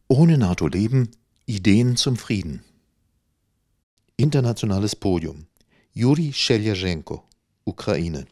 Ohne NATO leben, Ideen zum Frieden. Internationales Podium. Juri Shelyazenko, Ukraine.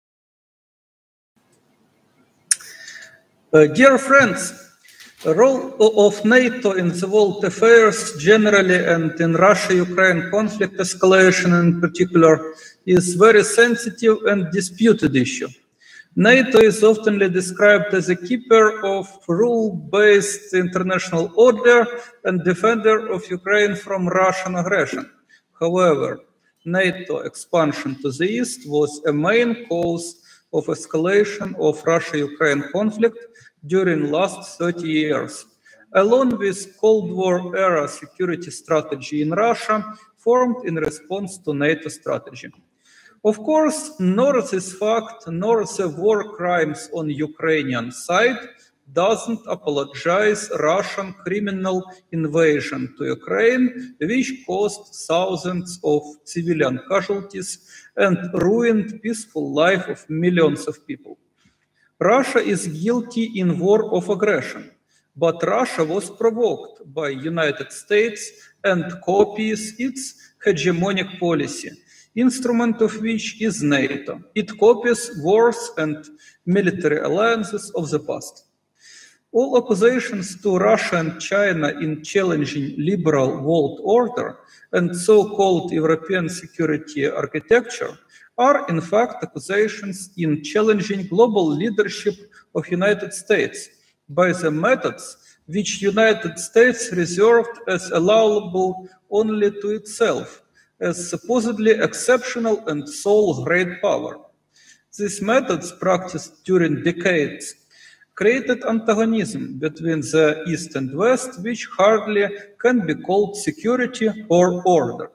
Dear friends, the role of NATO in the world affairs generally and in Russia-Ukraine conflict escalation in particular is very sensitive and disputed issue. NATO is often described as a keeper of rule-based international order and defender of Ukraine from Russian aggression. However, NATO expansion to the east was a main cause of escalation of Russia-Ukraine conflict during last 30 years, along with Cold War era security strategy in Russia formed in response to NATO strategy. Of course, nor this fact, nor the war crimes on Ukrainian side doesn't apologize Russian criminal invasion to Ukraine, which caused thousands of civilian casualties and ruined peaceful life of millions of people. Russia is guilty in war of aggression, but Russia was provoked by United States and copies its hegemonic policy, instrument of which is NATO. It copies wars and military alliances of the past. All accusations to Russia and China in challenging liberal world order and so-called European security architecture are in fact accusations in challenging global leadership of United States by the methods which United States reserved as allowable only to itself, as supposedly exceptional and sole great power. These methods practiced during decades created antagonism between the East and West, which hardly can be called security or order.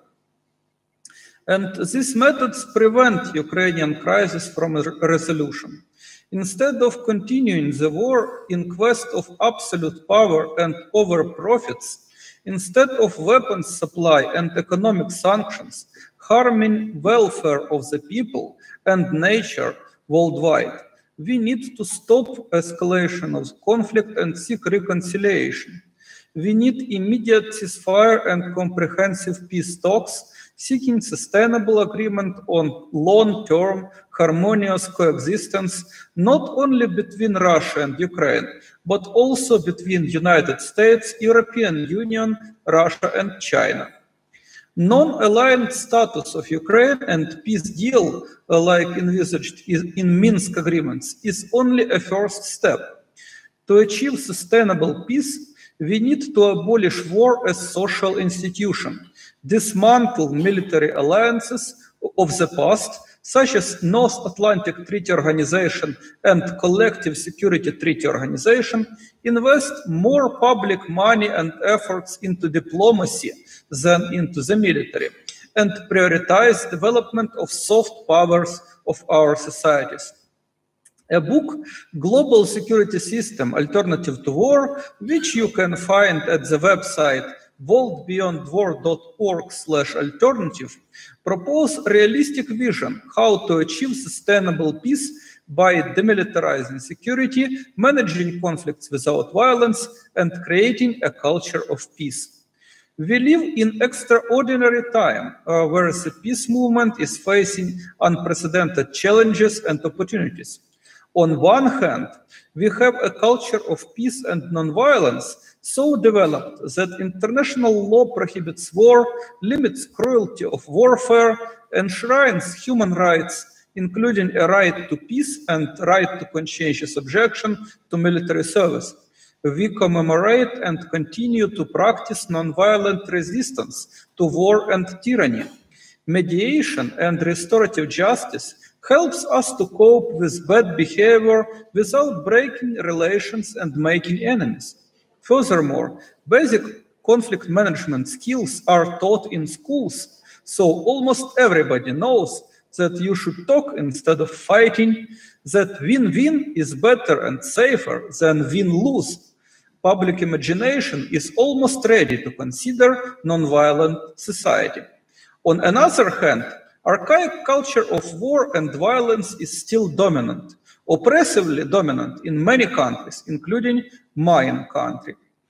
And these methods prevent Ukrainian crisis from a resolution. Instead of continuing the war in quest of absolute power and over profits, instead of weapons supply and economic sanctions harming welfare of the people and nature worldwide, we need to stop escalation of conflict and seek reconciliation. We need immediate ceasefire and comprehensive peace talks, seeking sustainable agreement on long-term harmonious coexistence, not only between Russia and Ukraine, but also between United States, European Union, Russia and China. Non-aligned status of Ukraine and peace deal, like envisaged in Minsk agreements, is only a first step. To achieve sustainable peace, we need to abolish war as social institution, dismantle military alliances of the past, such as North Atlantic Treaty Organization and Collective Security Treaty Organization, invest more public money and efforts into diplomacy than into the military, and prioritize development of soft powers of our societies. A book, Global Security System, Alternative to War, which you can find at the website worldbeyondwar.org/alternative, propose realistic vision how to achieve sustainable peace by demilitarizing security, managing conflicts without violence, and creating a culture of peace. We live in extraordinary time where the peace movement is facing unprecedented challenges and opportunities. On one hand, we have a culture of peace and nonviolence so developed that international law prohibits war, limits cruelty of warfare, enshrines human rights, including a right to peace and right to conscientious objection to military service. We commemorate and continue to practice nonviolent resistance to war and tyranny. Mediation and restorative justice helps us to cope with bad behavior without breaking relations and making enemies. Furthermore, basic conflict management skills are taught in schools, so almost everybody knows that you should talk instead of fighting, that win-win is better and safer than win-lose. Public imagination is almost ready to consider nonviolent society. On another hand, archaic culture of war and violence is still dominant, oppressively dominant in many countries, including my country.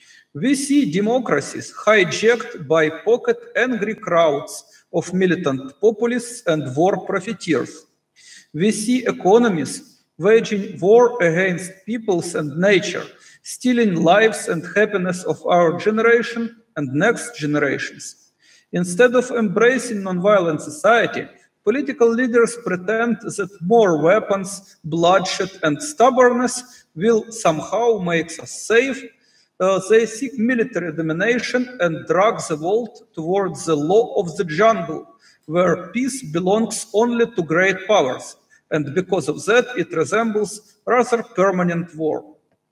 We see democracies hijacked by pocket-angry crowds of militant populists and war profiteers. We see economies waging war against peoples and nature, stealing lives and happiness of our generation and next generations. Instead of embracing nonviolent society, political leaders pretend that more weapons, bloodshed, and stubbornness will somehow make us safe. They seek military domination and drag the world towards the law of the jungle, where peace belongs only to great powers, and because of that it resembles rather permanent war.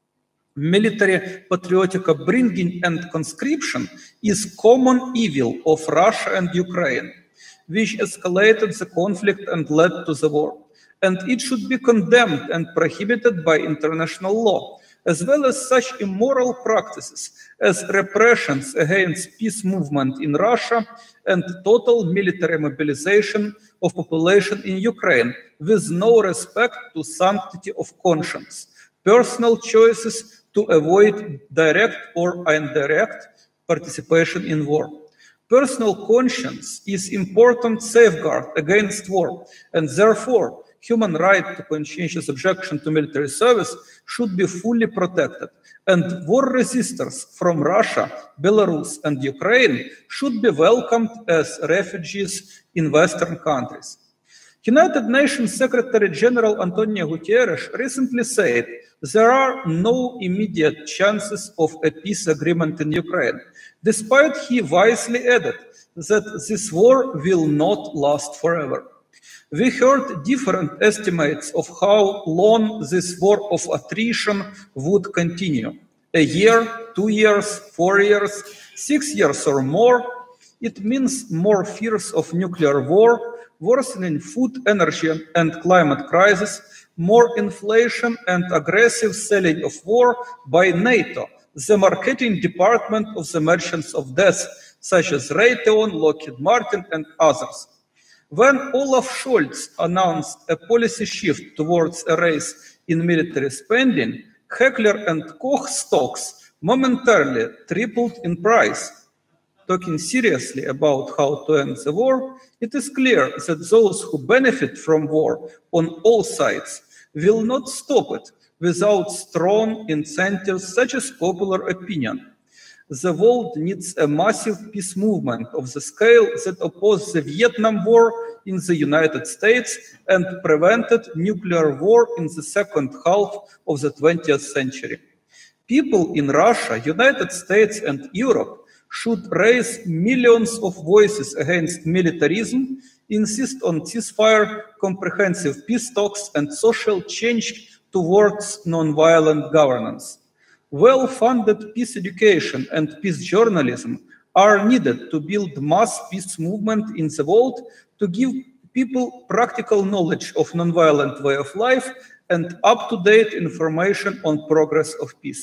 Military patriotic upbringing and conscription is common evil of Russia and Ukraine, which escalated the conflict and led to the war, and it should be condemned and prohibited by international law, as well as such immoral practices as repressions against peace movement in Russia and total military mobilization of population in Ukraine with no respect to sanctity of conscience, personal choices to avoid direct or indirect participation in war. Personal conscience is important safeguard against war, and therefore human right to conscientious objection to military service should be fully protected, and war resistors from Russia, Belarus, and Ukraine should be welcomed as refugees in Western countries. United Nations Secretary General Antonio Guterres recently said there are no immediate chances of a peace agreement in Ukraine, despite he wisely added that this war will not last forever. We heard different estimates of how long this war of attrition would continue. A year, 2 years, 4 years, 6 years or more. It means more fears of nuclear war, worsening food, energy, and climate crisis, more inflation and aggressive selling of war by NATO, the marketing department of the merchants of death, such as Raytheon, Lockheed Martin, and others. When Olaf Scholz announced a policy shift towards a raise in military spending, Heckler & Koch stocks momentarily tripled in price. Talking seriously about how to end the war, it is clear that those who benefit from war on all sides will not stop it without strong incentives such as popular opinion. The world needs a massive peace movement of the scale that opposed the Vietnam War in the United States and prevented nuclear war in the second half of the 20th century. People in Russia, United States, and Europe should raise millions of voices against militarism, insist on ceasefire, comprehensive peace talks, and social change towards nonviolent governance. Well-funded peace education and peace journalism are needed to build mass peace movement in the world, to give people practical knowledge of nonviolent way of life and up-to-date information on progress of peace.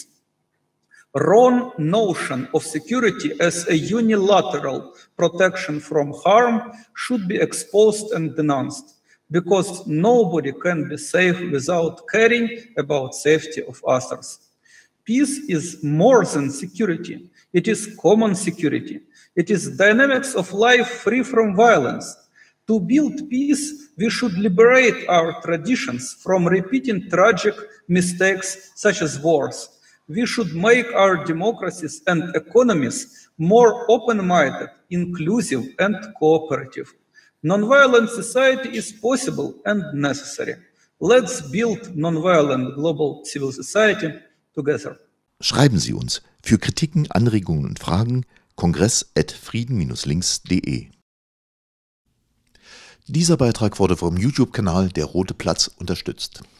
Wrong notion of security as a unilateral protection from harm should be exposed and denounced, because nobody can be safe without caring about safety of others. Peace is more than security. It is common security. It is dynamics of life free from violence. To build peace, we should liberate our traditions from repeating tragic mistakes such as wars. We should make our democracies and economies more open-minded, inclusive, and cooperative. Nonviolent society is possible and necessary. Let's build nonviolent global civil society together. Schreiben Sie uns für Kritiken, Anregungen und Fragen kongress@frieden-links.de. Dieser Beitrag wurde vom YouTube-Kanal Der Rote Platz unterstützt.